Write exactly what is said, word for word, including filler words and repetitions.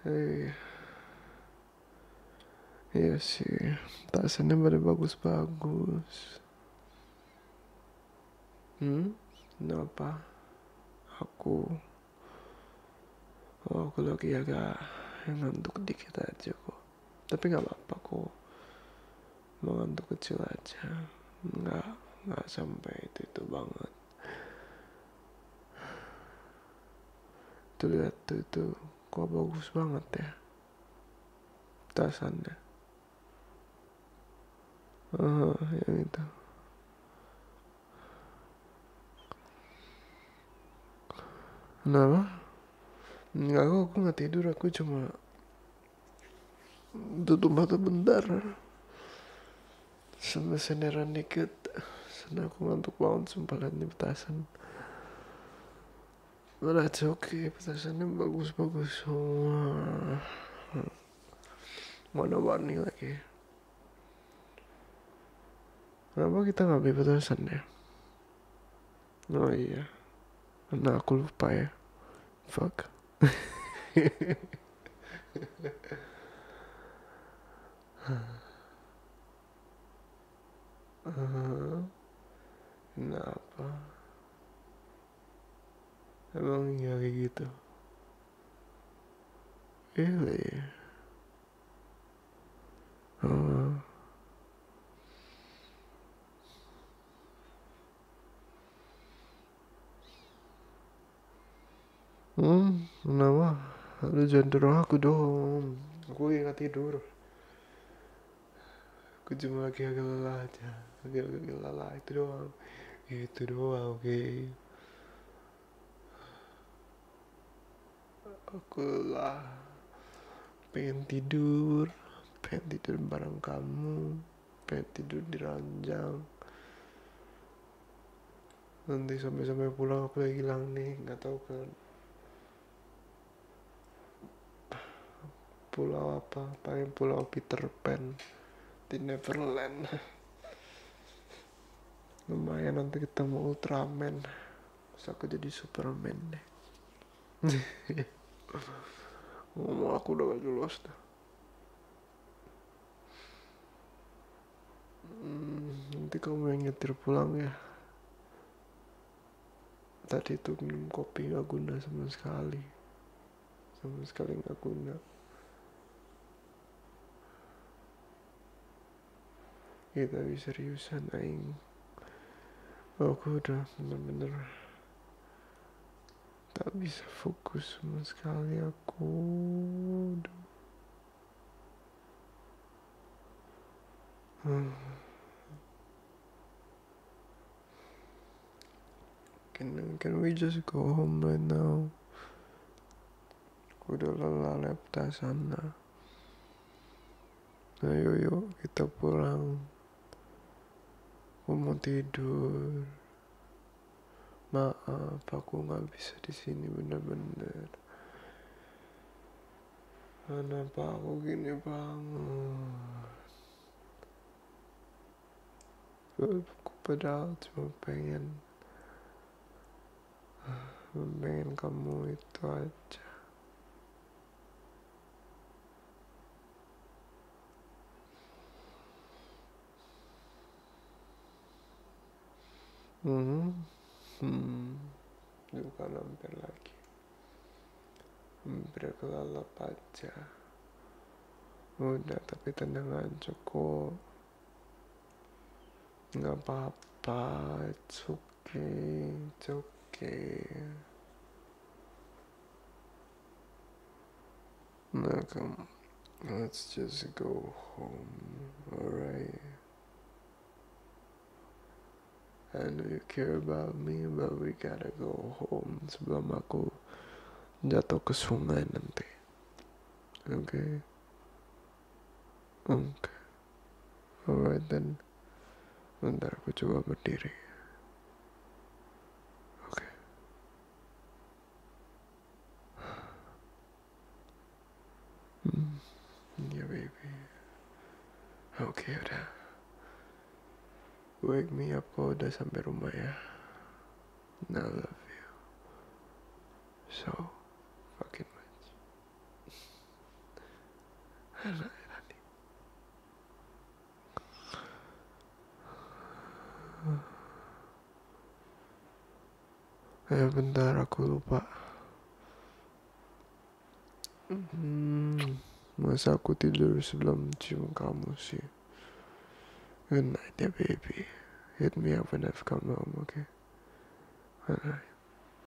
Eh, iya sih, tasannya pada bagus-bagus. Hmm? Kenapa? Aku, oh, aku lagi agak ngantuk dikit aja kok. Tapi nggak apa-apa kok, mengantuk kecil aja. Nggak, nggak sampai itu itu banget. Tuh lihat tuh itu, kok bagus banget ya tasannya. Oh, yang itu. Kenapa? Enggak, aku, aku nggak tidur, aku cuma tutup mata bentar sampai senderan dikit. Karena aku ngantuk banget sumpah liat nih petasan. But it's okay, petasannya bagus-bagus semua. Warna-warni lagi. Kenapa kita nggak beli petasan ya? Oh iya, karena aku lupa ya. Fuck. uh, Kenapa? Emang iya kayak gitu? Really? Uh, hmm, kenapa? Aduh, jangan dorong aku dong. Aku lagi nggak tidur. Aku cuma lagi agak lelah aja. Lagi agak lelah, itu doang. Itu doang, oke. Okay. Aku lelah. Pengen tidur. Pengen tidur bareng kamu. Pengen tidur di ranjang. Nanti sampai-sampai pulang aku lagi hilang nih. Gak tahu kan pulau apa. Paling pulau Peter Pan di Neverland. Lumayan nanti ketemu Ultraman. Terus aku jadi Superman deh. Ngomong aku udah gak jelas dah. Hmm, nanti kamu yang nyetir pulang ya. Tadi tuh minum kopi gak guna sama sekali. Sama sekali gak guna. Kita bisa seriusan aing. Aku udah bener-bener tak bisa fokus sama sekali aku. Hmm. Can, can we just go home right now? Aku udah lelah lepta sana. Ayo yuk kita pulang. Aku mau tidur. Maaf, aku nggak bisa di sini bener-bener. Kenapa aku gini banget? Aku padahal cuma pengen, pengen kamu itu aja. Hmm, hmm, bukan hampir lagi. Hampir kelalap aja. Udah, tapi tenang aja kok. Nggak apa-apa, it's okay, it's okay. Nah, come, let's just go home, alright? I know you care about me, but we gotta go home sebelum aku jatuh ke sungai nanti. Oke? Okay? Oke. Okay. Alright then. Bentar aku coba berdiri. Oke. Okay. Hmm. Yeah baby. Oke okay, udah. Wake me up kalau udah sampai rumah ya. And I love you so fucking much. Eh bentar, aku lupa. Hmm, masa aku tidur sebelum cium kamu sih. Good night ya baby. Hit me up when I've come home, okay? Alright.